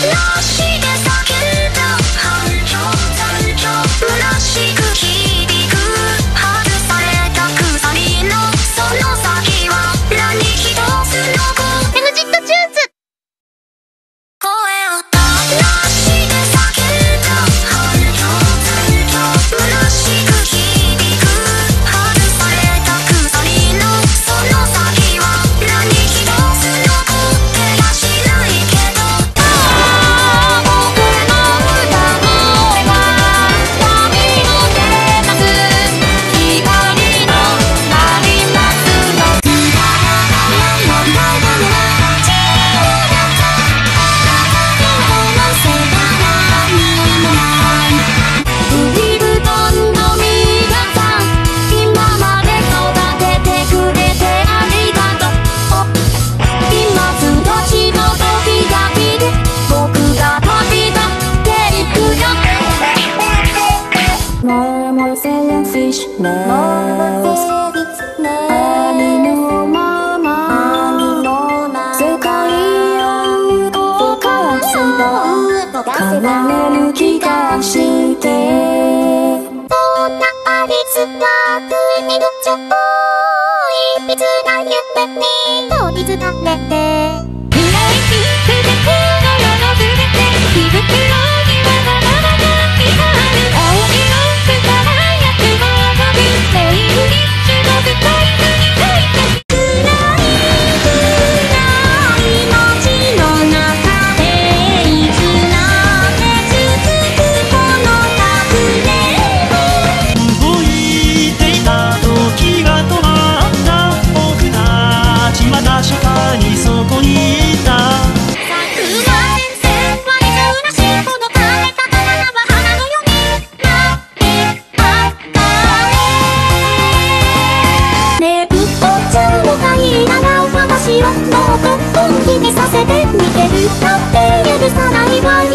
変われる気がしてそんなアリスが国のちょいびつな夢に取りつかれて暗いピンクでこの世の全て響くようにわがままが光る青いロープからやくも飛ぶレイルリッシュの舞台に書いて暗い街の中確かにそこにいた桜前線は水うなしほど枯れた花は花のようになってあったねぶっちゃの快なな話をもっと本気にさせてみてるなんて許さないわよ